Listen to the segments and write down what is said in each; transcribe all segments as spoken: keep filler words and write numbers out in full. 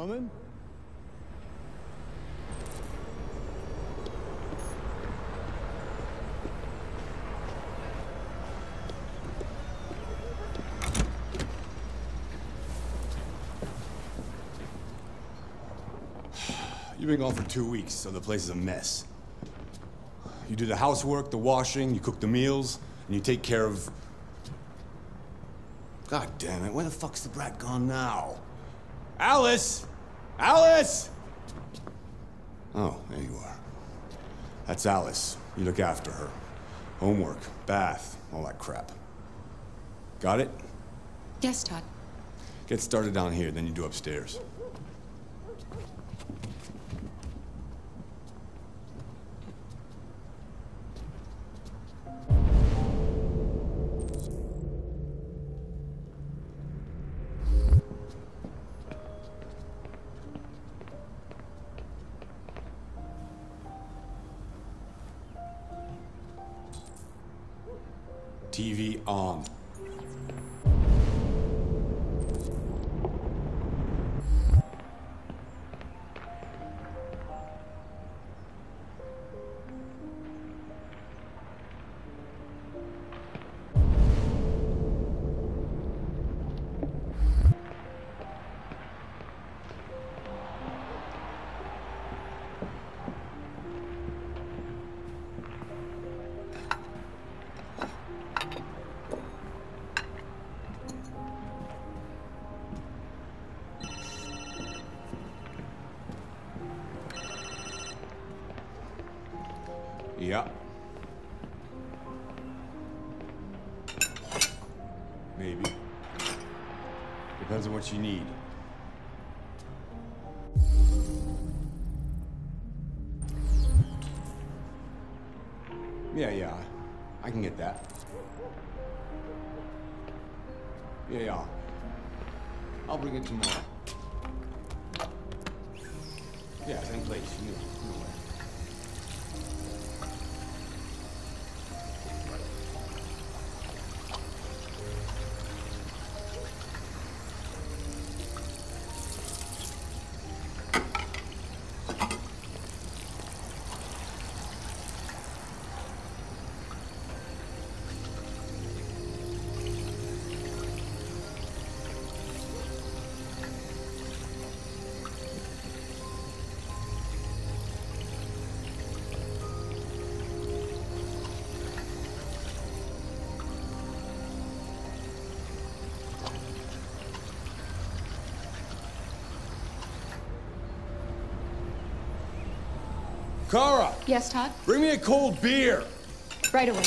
coming? You've been gone for two weeks, so the place is a mess. You do the housework, the washing, you cook the meals, and you take care of... God damn it, where the fuck's the brat gone now? Alice! Alice! Oh, there you are. That's Alice. You look after her. Homework, bath, all that crap. Got it? Yes, Todd. Get started down here, then you do upstairs. T V on. Yeah. Maybe. Depends on what you need. Yeah, yeah. I can get that. Yeah, yeah. I'll bring it tomorrow. Yeah, same place. You know, you know where. Kara! Yes, Todd? Bring me a cold beer! Right away.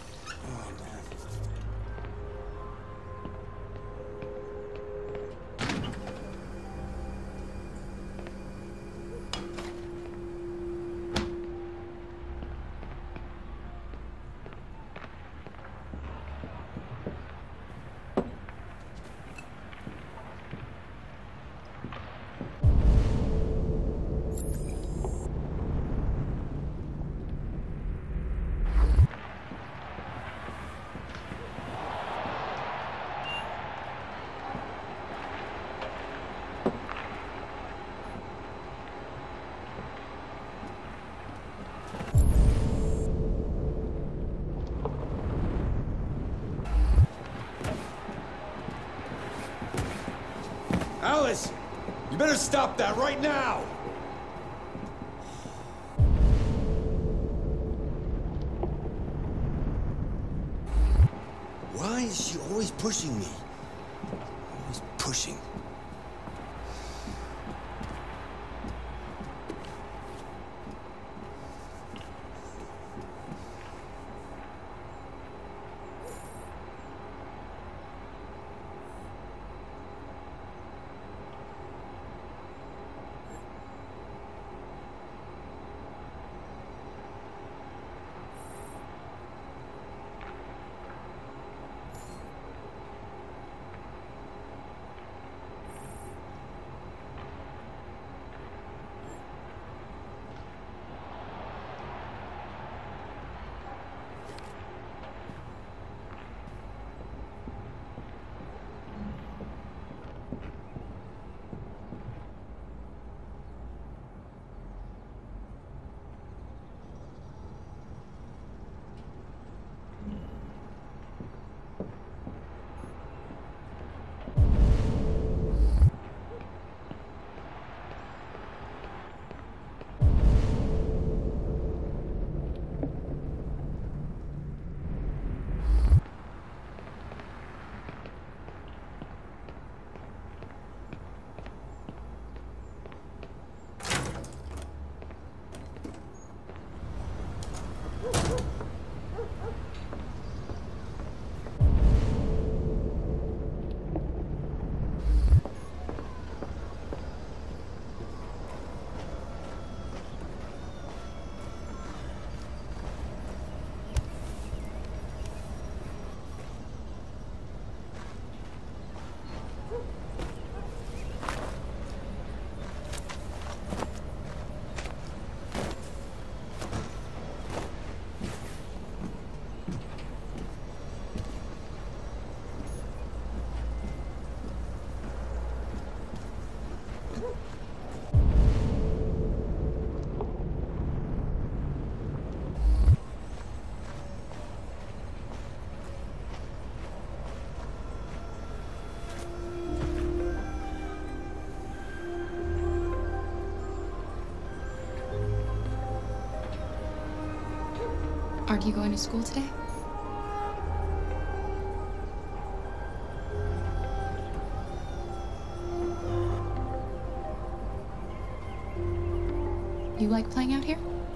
Alice! You better stop that right now! Why is she always pushing me? Always pushing. Aren't you going to school today? You like playing out here?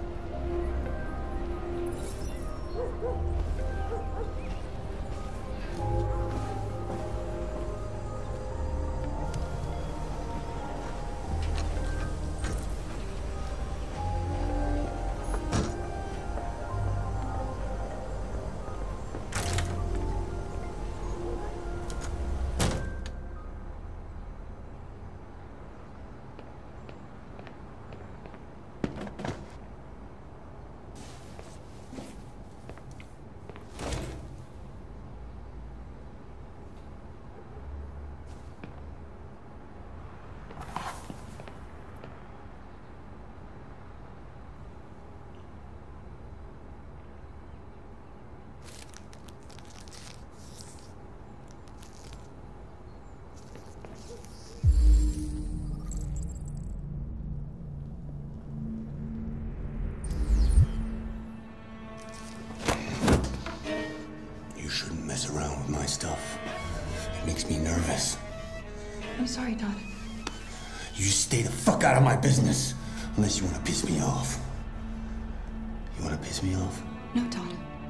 Mess around with my stuff. It makes me nervous. I'm sorry, Todd. You just stay the fuck out of my business. Unless you want to piss me off. You want to piss me off? No, Todd.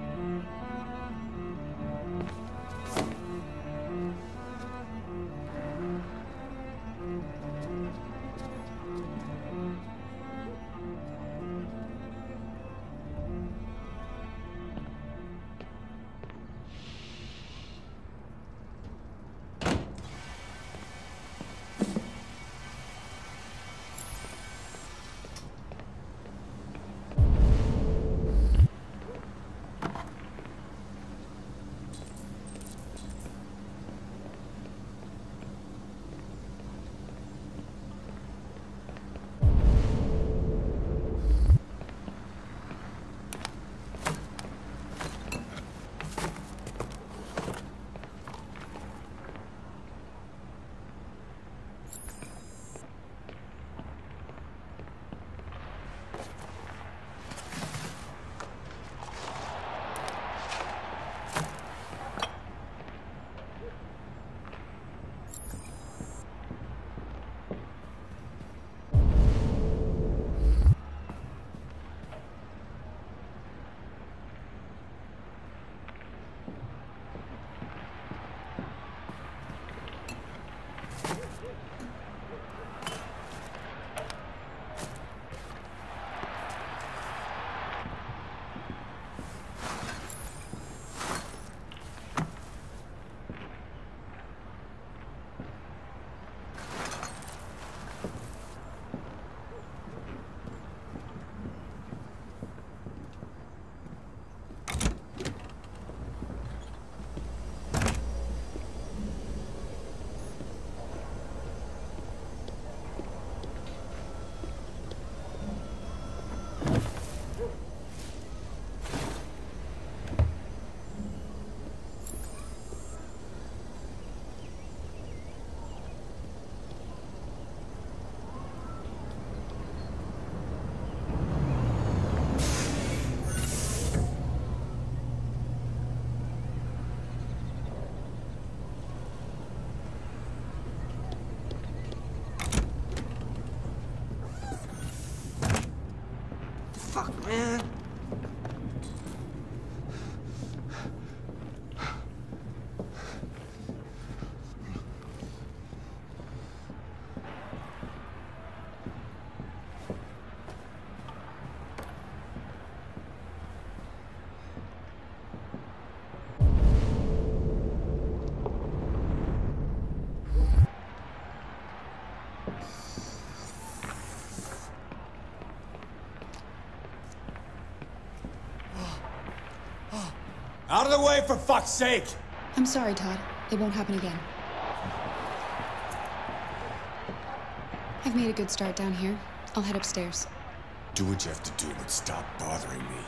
Fuck, man. Out of the way, for fuck's sake! I'm sorry, Todd. It won't happen again. I've made a good start down here. I'll head upstairs. Do what you have to do, but stop bothering me.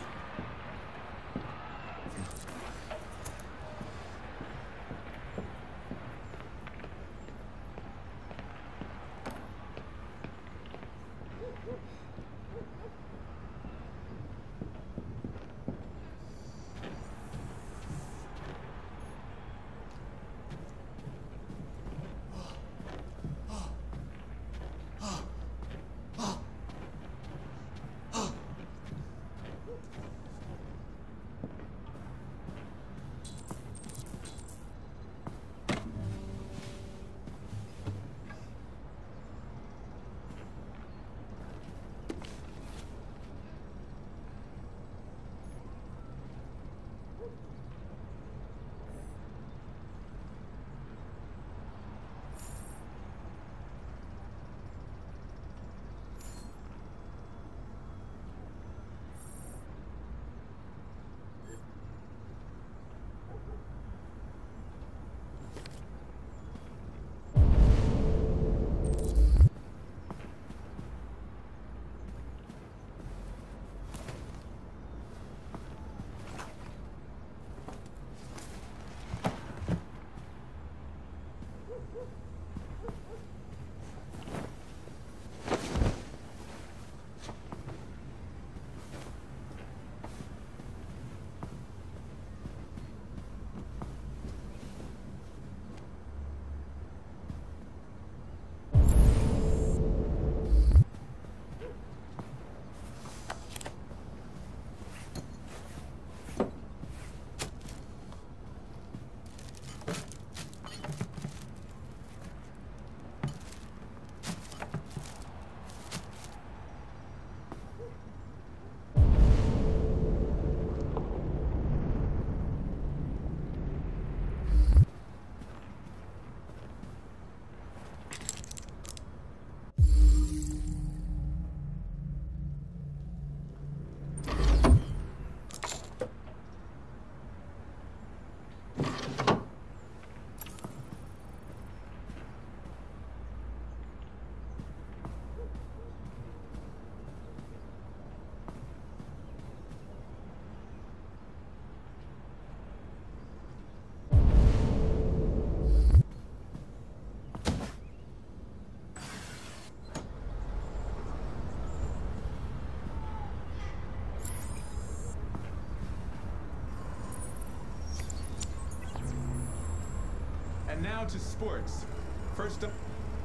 And now to sports. First up...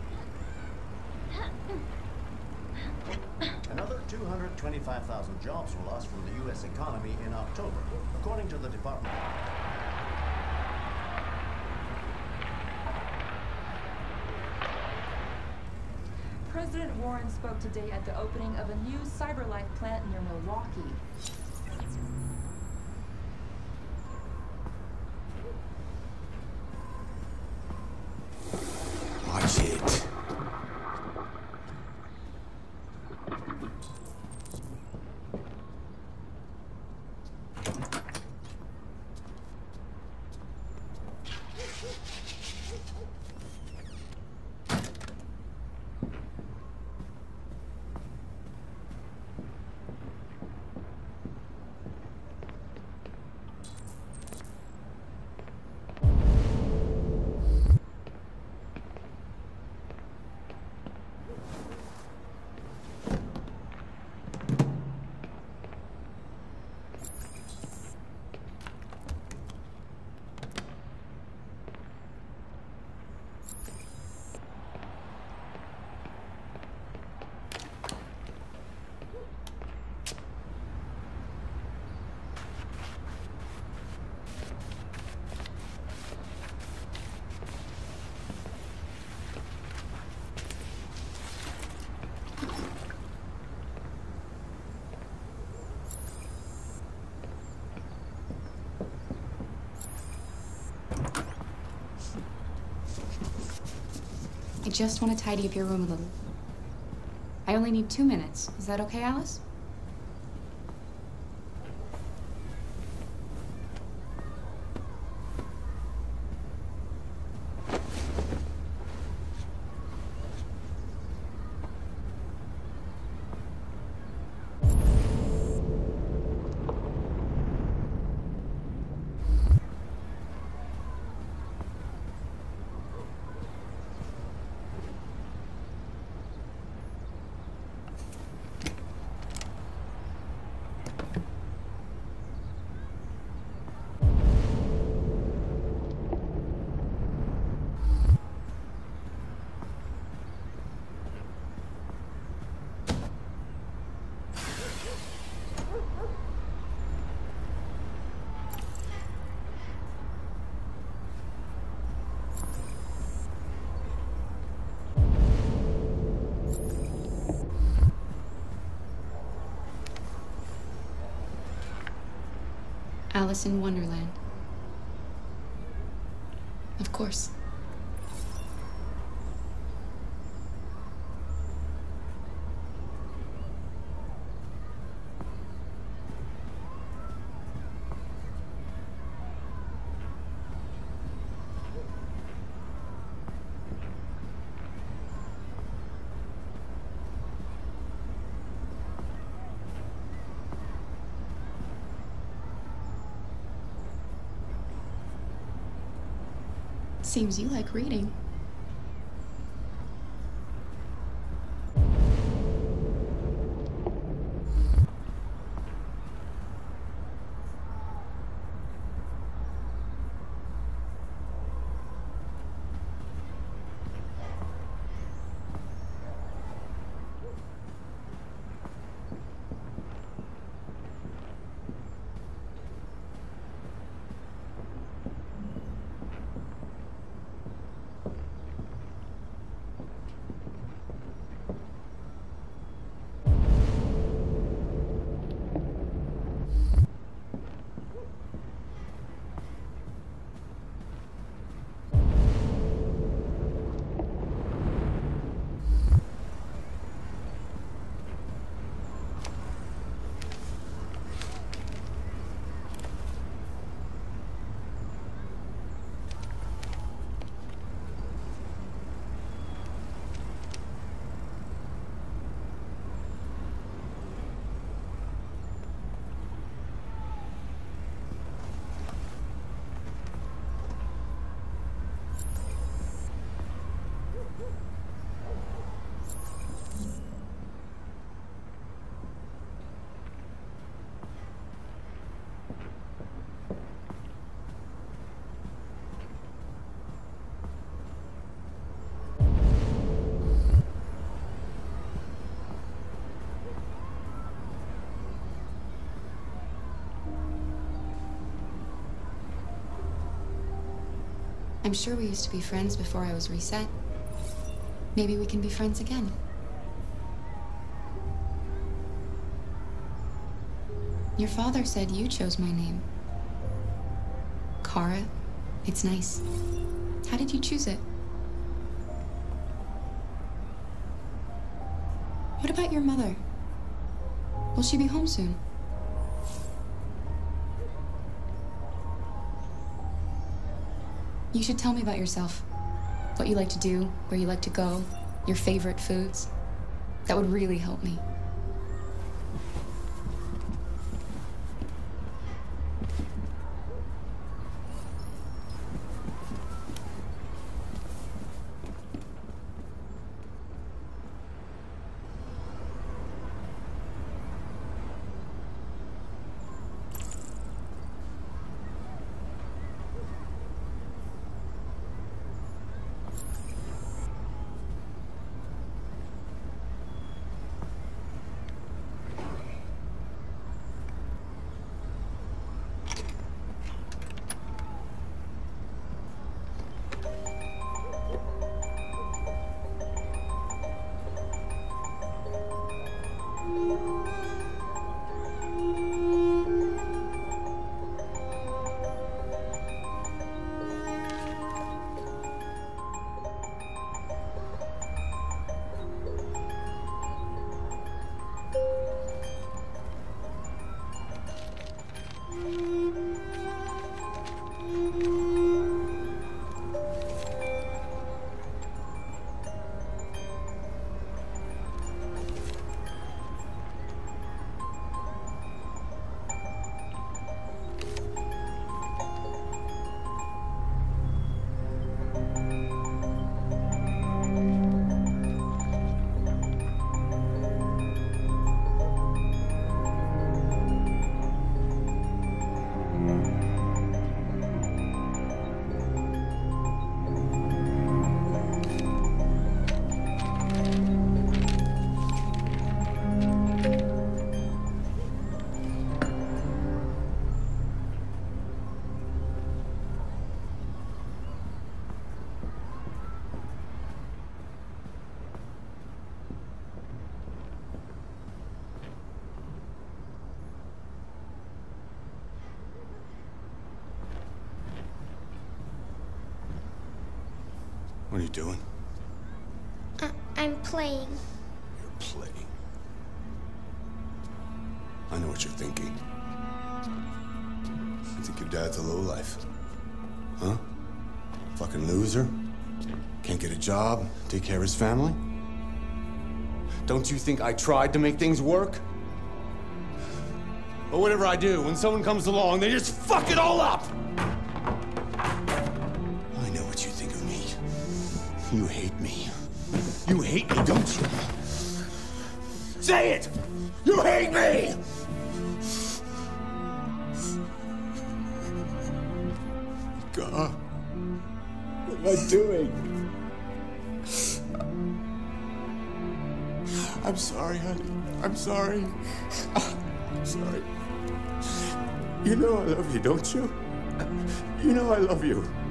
Another two hundred twenty-five thousand jobs were lost from the U S economy in October, according to the Department. President Warren spoke today at the opening of a new CyberLife plant near Milwaukee. Watch it. I just want to tidy up your room a little. I only need two minutes. Is that okay, Alice? Alice in Wonderland. Of course. Seems you like reading. I'm sure we used to be friends before I was reset. Maybe we can be friends again. Your father said you chose my name. Kara. It's nice. How did you choose it? What about your mother? Will she be home soon? You should tell me about yourself. What you like to do, where you like to go, your favorite foods. That would really help me. What are you doing? Uh, I'm playing. You're playing. I know what you're thinking. You think your dad's a lowlife? Huh? Fucking loser? Can't get a job, take care of his family? Don't you think I tried to make things work? But whatever I do, when someone comes along, they just fuck it all up! I know what you think of me. You hate me. You hate me, don't you? Say it! You hate me! God, what am I doing? I'm sorry, honey. I'm sorry. I'm sorry. You know I love you, don't you? You know I love you.